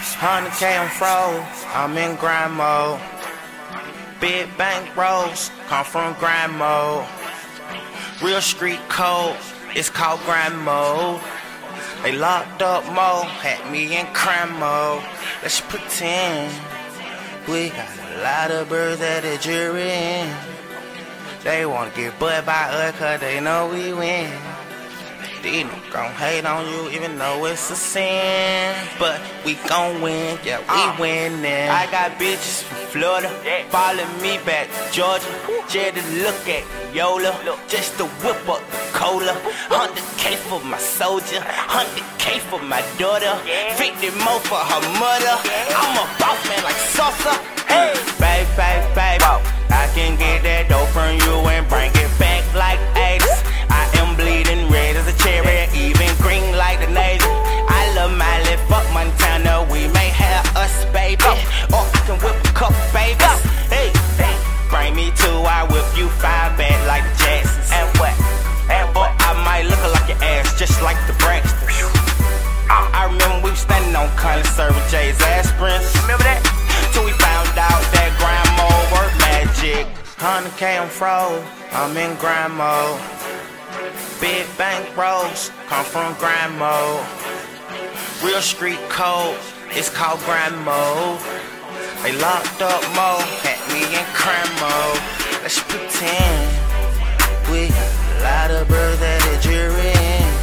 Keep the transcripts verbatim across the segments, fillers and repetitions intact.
one hundred K on froze, I'm in grind mode. Big bank rolls, come from grind mode. Real street code, it's called grind mode. They locked up mode, had me in crime mode. Let's pretend we got a lot of birds at the jury. They wanna get butt by us cause they know we win. These niggas gon' hate on you even though it's a sin. But we gon' win, yeah, we uh, winning. I got bitches from Florida, yeah, following me back to Georgia. Just to look at Yola, just to whip up the cola. one hundred K for my soldier, one hundred K for my daughter, fifty more for her mother. I'm a boss man like Sosa. Hey, babe, babe, babe, I can get that dough from you and bring it back like eighties. I am bleeding red as a cherry, even green like the Navy. I love Miley, fuck Montana, we may have us, baby. Or I can whip a couple babies. Hey, bring me two, I whip you five back like the Jacksons. And what? And what? Or I might look like your ass, just like the Braxtons. I remember we was standing on Conley serving Jay's aspirins. Remember that? Till we found out that grind mode work magic. one hundred K on froze, I'm in grind mode. Big bank rolls, come from grind mode. Real street code, it's called grind mode. They locked up mode, had me in crime mode. Let's pretend we got a lot of birds at the jury.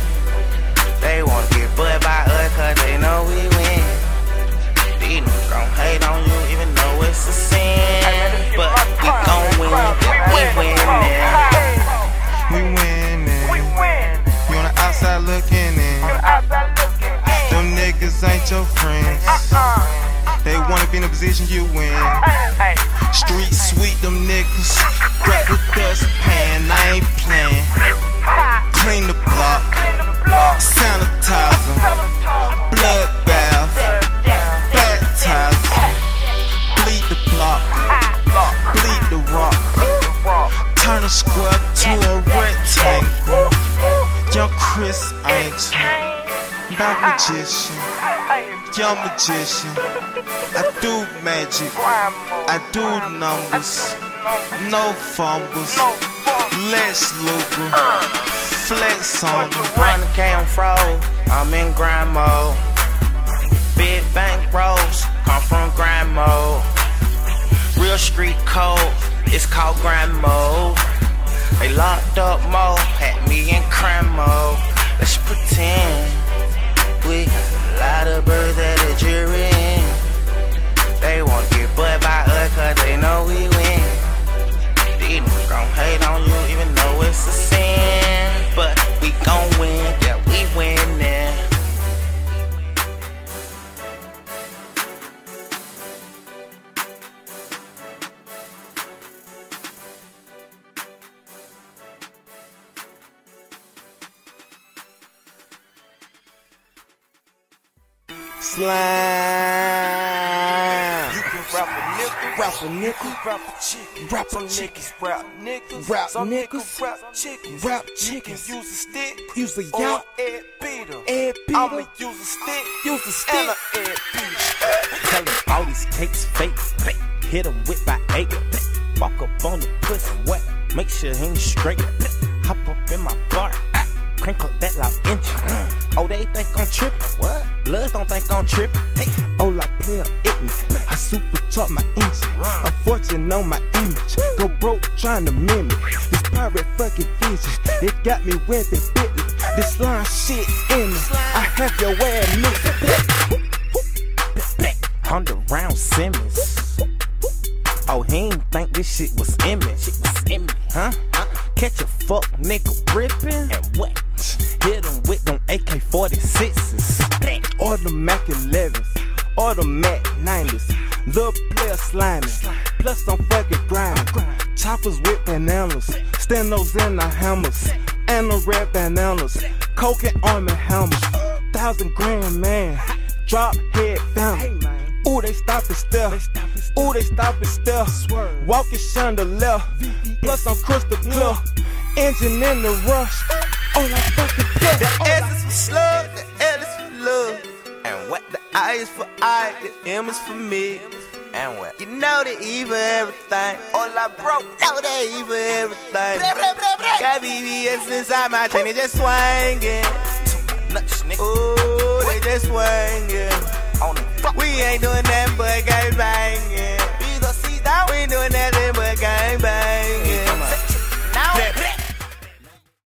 They wanna get butt by us cause they know we win. These niggas gon' hate on you even though it's a sin. But we gon' win, we winning. We winning. You on the outside looking in. Them niggas ain't your friends. They wanna be in the position you in. Street sweet, them niggas. Grab the dustpan, I ain't playing. Clean the block, sanitize them, blood bath, baptize them. Bleed the block, bleed the rock. Turn a square to a rectangle. Young Chris Angel, my magician, young magician. I do magic, I do numbers, no fumbles. Lex Luger, flex on them. one hundred K on froze, I'm in grind mode. Big bank rolls, come from grind mode. Real street code, it's called grind mode. They locked up mode, had me in crime mode. Let's pretend we got a lot of birds at the jury. They wanna get butt by us cause they know we win. These niggas gon' hate on you even though it's a sin. But we gon' win, yeah, we winning. Slime. You can rap a nickel, Rap a nickel, rap a chicken, rap some a chicken, niggas rap nickels, rap some nickels, niggas rap chickens, rap You chickens. can use a stick, Use a or yacht, Ed Peter. Ed Peter. I'ma use a stick, Use a and stick. a Ed Peter. Tell him all these cakes fake, fake. Hit him with my eight. Walk up on the pussy wet, make sure he ain't straight. Hop up in my bar, crank up that loud engine. Oh, they think I'm trippin'. What? Bloods don't think I'm trippin'. Hey. Oh, like player ignorant. I supercharge my engine. Unfortunate on my image. Go broke trying to mimic. This pirate fucking vision. It got me whipping fitness. This line shit in me. I have your ass mixed. Hundred round Simmons. Oh, he ain't think this shit was image. Shit was image, huh? Catch a fuck nigga rippin' and what? Hit him with them A K forty-sixes. Or the Mac elevens. Or the Mac nineties. Little player slimy. Plus I'm fucking grinding. Choppers with bananas. Stenos in the hammers. And the red bananas. Coke and army hammers. Thousand grand man. Drop head family. Ooh, they stop and stare. Ooh, they stop and stare. Walking chandelier. Plus I'm crystal clear. Engine in the rush. Oh, like fucking death. The S is for slug, the L is for love. And what the I I is for I, the M is for me. And what? You know the E for everything. Hola, bro. Know the E for everything. Got B B S inside my chain, they just swinging. Ooh, they just swinging. We ain't doing